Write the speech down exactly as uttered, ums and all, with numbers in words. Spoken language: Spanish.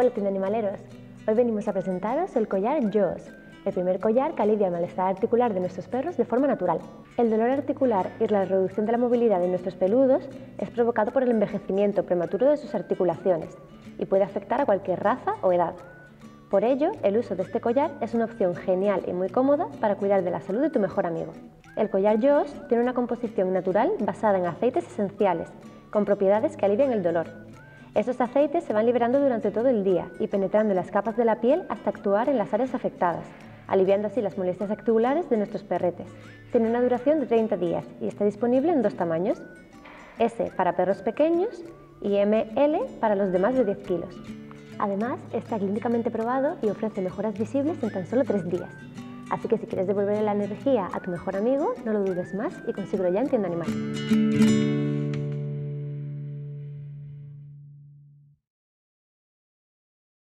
Hola tienda animaleros, hoy venimos a presentaros el collar Jaws, el primer collar que alivia el malestar articular de nuestros perros de forma natural. El dolor articular y la reducción de la movilidad de nuestros peludos es provocado por el envejecimiento prematuro de sus articulaciones y puede afectar a cualquier raza o edad. Por ello, el uso de este collar es una opción genial y muy cómoda para cuidar de la salud de tu mejor amigo. El collar Jaws tiene una composición natural basada en aceites esenciales, con propiedades que alivian el dolor. Estos aceites se van liberando durante todo el día y penetrando en las capas de la piel hasta actuar en las áreas afectadas, aliviando así las molestias articulares de nuestros perretes. Tiene una duración de treinta días y está disponible en dos tamaños, S para perros pequeños y M L para los de más de diez kilos. Además, está clínicamente probado y ofrece mejoras visibles en tan solo tres días. Así que si quieres devolverle la energía a tu mejor amigo, no lo dudes más y consíguelo ya en Tienda Animal.